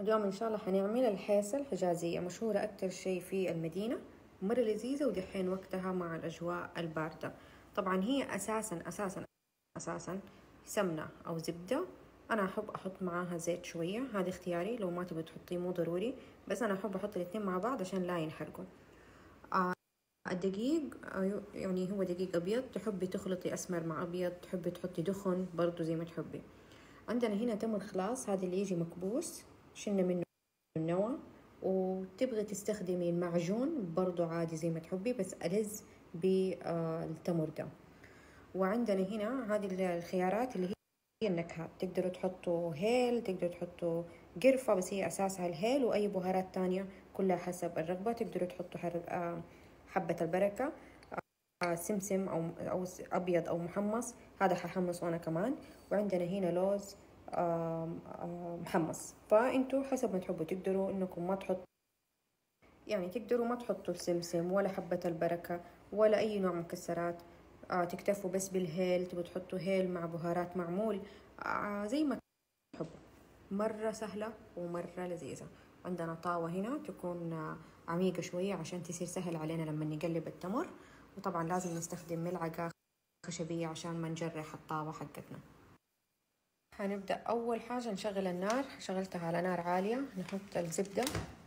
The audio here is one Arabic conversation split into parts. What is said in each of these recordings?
اليوم إن شاء الله حنعمل الحيسة الحجازية، مشهورة أكتر شيء في المدينة، مرة لذيذة ودحين وقتها مع الأجواء الباردة. طبعا هي أساسا سمنة أو زبدة. أنا أحب أحط معاها زيت شوية، هذا اختياري، لو ما تبي تحطيه مو ضروري، بس أنا أحب أحط الاتنين مع بعض عشان لا ينحرقوا. الدقيق يعني هو دقيق أبيض، تحبي تخلطي أسمر مع أبيض، تحبي تحطي دخن برضو زي ما تحبي. عندنا هنا تمر خلاص، هذا اللي يجي مكبوس، شلنا منه النوى. وتبغي تستخدمي المعجون برضو عادي زي ما تحبي، بس ألذ بالتمر ده. وعندنا هنا هذه الخيارات اللي هي النكهات، تقدروا تحطوا هيل، تقدروا تحطوا قرفة، بس هي أساسها الهيل، وأي بهارات تانية كلها حسب الرغبة. تقدروا تحطوا حبة البركة، سمسم أو أبيض أو محمص، هذا ححمصه أنا كمان. وعندنا هنا لوز محمص، فأنتوا حسب ما تحبوا. تقدروا إنكم ما تحطوا، يعني تقدروا ما تحطوا السمسم ولا حبة البركة ولا أي نوع مكسرات. تكتفوا بس بالهيل، تبوا تحطوا هيل مع بهارات معمول، زي ما تحبوا. مرة سهلة ومرة لذيذة. عندنا طاوة هنا تكون عميقة شوية عشان تصير سهل علينا لما نقلب التمر. وطبعا لازم نستخدم ملعقة خشبية عشان ما نجرح الطاوة حقتنا. هنبدأ أول حاجة نشغل النار، شغلتها على نار عالية. نحط الزبدة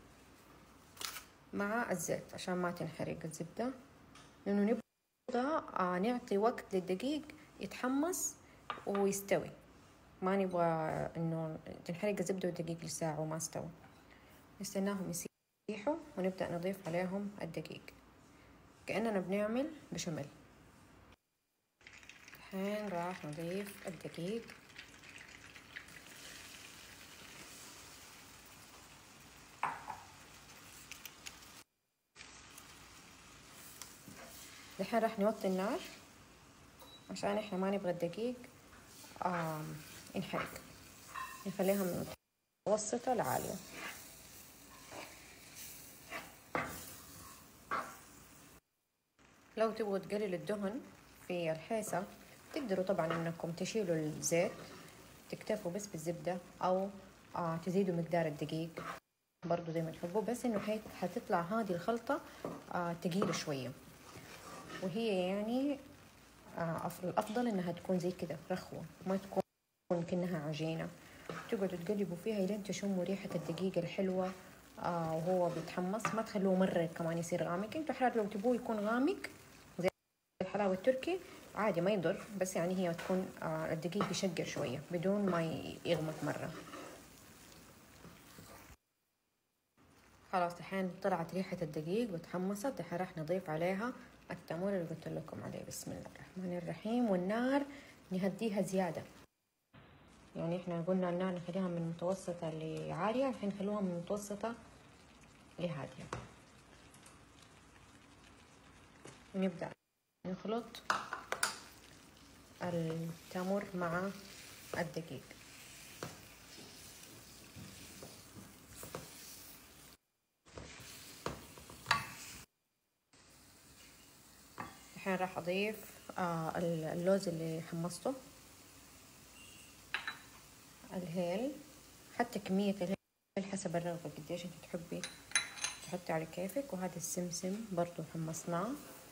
مع الزيت عشان ما تنحرق الزبدة، لأنه نبغى نعطي وقت للدقيق يتحمص ويستوي. ما نبغى إنه تنحرق الزبدة والدقيق لساعة وما استوى. نستناهم يسيحوا ونبدأ نضيف عليهم الدقيق كأننا بنعمل بشاميل. الحين راح نضيف الدقيق. الحين راح نوطي النار عشان احنا ما نبغى الدقيق ينحرق. نخليها من متوسطة لعالية. لو تبغوا تقللوا الدهن في الحيسة تقدروا طبعا انكم تشيلوا الزيت، تكتفوا بس بالزبدة، او تزيدوا مقدار الدقيق برضو زي ما تحبوا، بس انه حتطلع هذه الخلطة تقيلة شوية، وهي يعني الافضل انها تكون زي كده رخوة، ما تكون كأنها عجينة. تقعدوا تقلبوا فيها لين تشموا ريحة الدقيق الحلوة وهو بيتحمص. ما تخلوه مرة كمان يصير غامق، انتوا حرار لو تبوه يكون غامق زي الحلاوة التركي عادي ما يضر، بس يعني هي تكون الدقيق يشقر شوية بدون ما يغمق مرة. خلاص الحين طلعت ريحة الدقيق وتحمصت. الحين راح نضيف عليها التمر اللي قلت لكم عليه. بسم الله الرحمن الرحيم. والنار نهديها زيادة، يعني احنا قلنا النار نخليها من متوسطة لعالية، الحين نخلوها من متوسطة لهادية. نبدأ نخلط التمر مع الدقيق. الحين راح أضيف اللوز اللي حمصته، الهيل، حتى كمية الهيل حسب الرغبة قديش انت تحبي تحطي على كيفك. وهذا السمسم برضو حمصناه.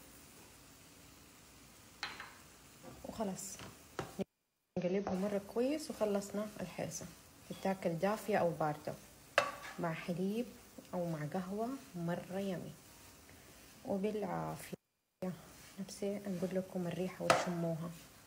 وخلاص نقلبه مرة كويس وخلصنا الحيسة. تتاكل دافية أو باردة مع حليب أو مع قهوة، مرة يمي وبالعافية. نفسي نقول لكم الريحة وتشموها.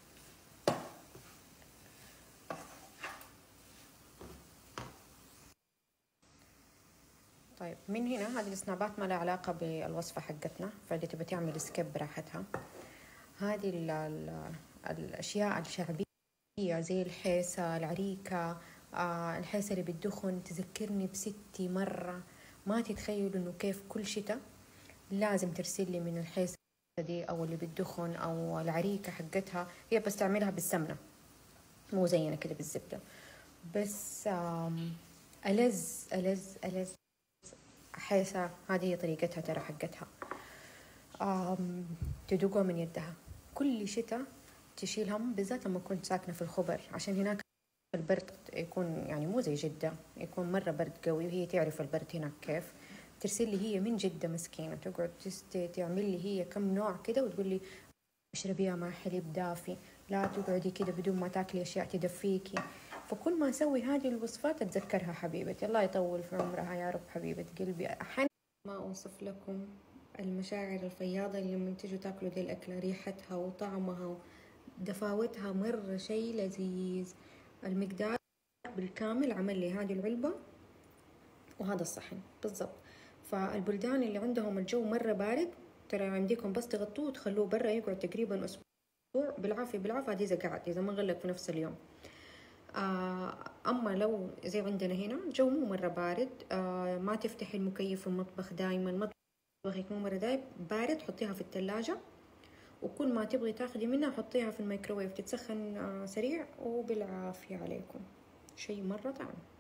طيب من هنا هذه السنابات ما لها علاقة بالوصفة حقتنا، فإذا تبي تعمل سكيب براحتها. هذه الأشياء الشعبية زي الحيسة، العريكة، الحيسة اللي بالدخن تذكرني بستي مرة. ما تتخيلوا إنه كيف كل شتاء لازم ترسل لي من الحيسة دي أو اللي بالدخن أو العريكة حقتها. هي بس تعملها بالسمنة مو زينا كده بالزبدة، بس ألذ ألذ ألذ حيسة. هذه طريقتها ترى حقتها، تدوقها من يدها. كل شتاء تشيلهم، بالذات لما كنت ساكنة في الخبر عشان هناك البرد يكون يعني مو زي جدة، يكون مرة برد قوي، وهي تعرف البرد هناك كيف. ترسل لي هي من جدة مسكينة، تقعد تعمل لي هي كم نوع كده وتقول لي اشربيها مع حليب دافي، لا تقعدي كده بدون ما تاكلي اشياء تدفيكي. فكل ما اسوي هذه الوصفات اتذكرها حبيبتي، الله يطول في عمرها يا رب حبيبة قلبي. ما اوصف لكم المشاعر الفياضة اللي لما تيجوا تاكلوا دي الأكلة، ريحتها وطعمها ودفاوتها مرة شيء لذيذ. المقدار بالكامل عمل لي هذه العلبة وهذا الصحن بالضبط. فالبلدان اللي عندهم الجو مرة بارد، ترى عندكم بس تغطوه وتخلوه برا يقعد تقريبا أسبوع بالعافية بالعافية، هذه إذا قعد، إذا ما غلق في نفس اليوم. أما لو زي عندنا هنا جو مو مرة بارد، ما تفتحي المكيف في المطبخ دايما، مطبخك مو مرة دايب بارد، حطيها في الثلاجة، وكل ما تبغي تاخدي منها حطيها في الميكروويف تتسخن سريع، وبالعافية عليكم، شيء مرة طعم.